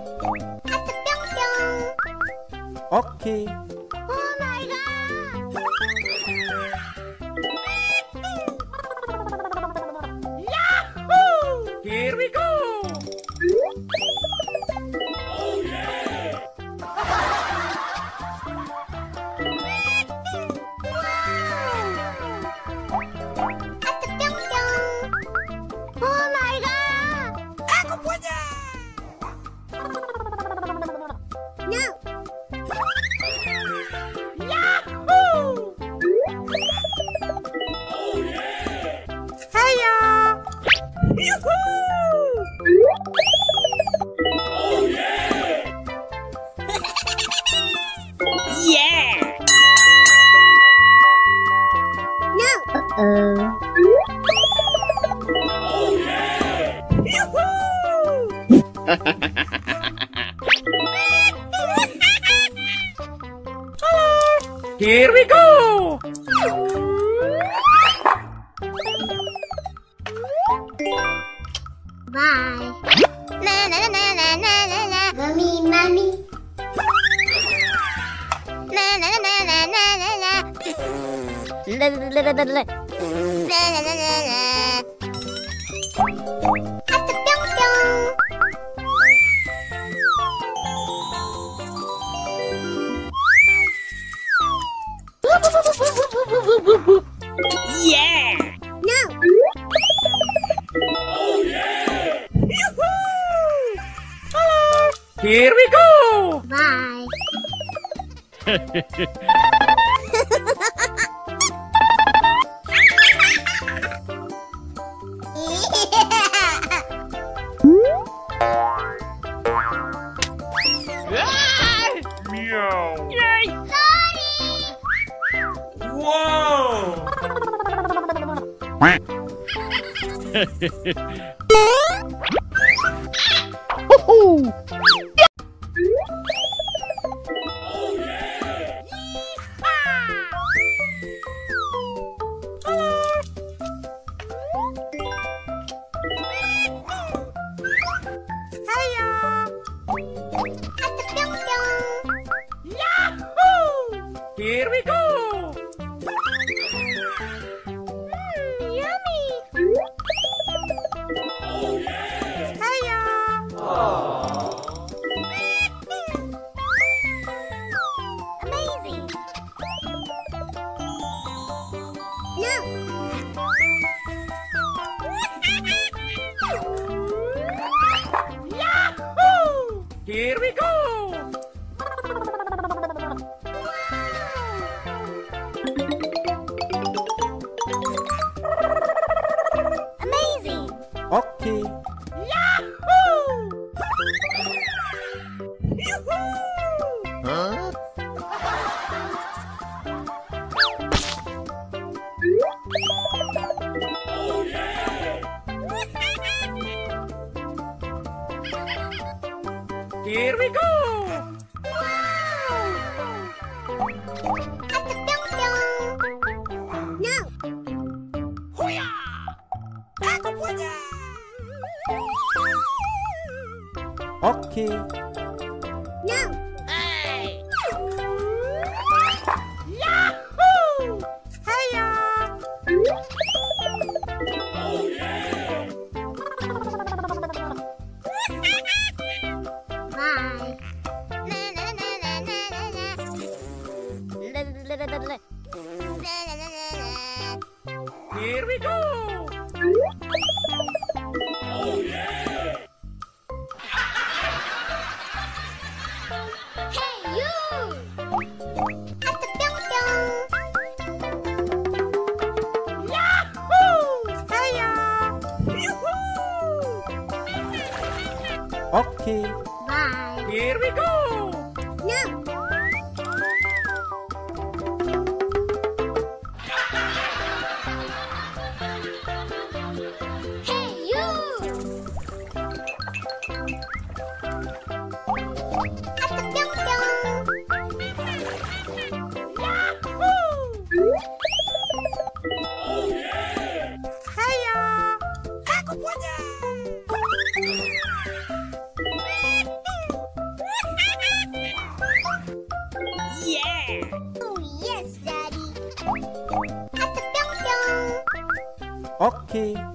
오케이. Here we go! Here we go! Bye. Na na na na na na na. Mommy, mommy. Na na na na na na na na. La la la la la. Na na na na na. Hatta pyong pyong. Yeah! No. Here we go! Bye. Meow! Sorry. Whoa! Here we go! Yummy. Amazing. Yahoo! Here we go! Amazing. 오케이. Yahoo! Here we go! 오케이. Yahoo! Bye. Na na na na na na na. La la la la la. Na na na na na. Here we go! Hey you! Hatta pyong pyong. Yahoo! 오케이. Bye. Here we go! No. Hey you! Hatta pyong pyong. Okay.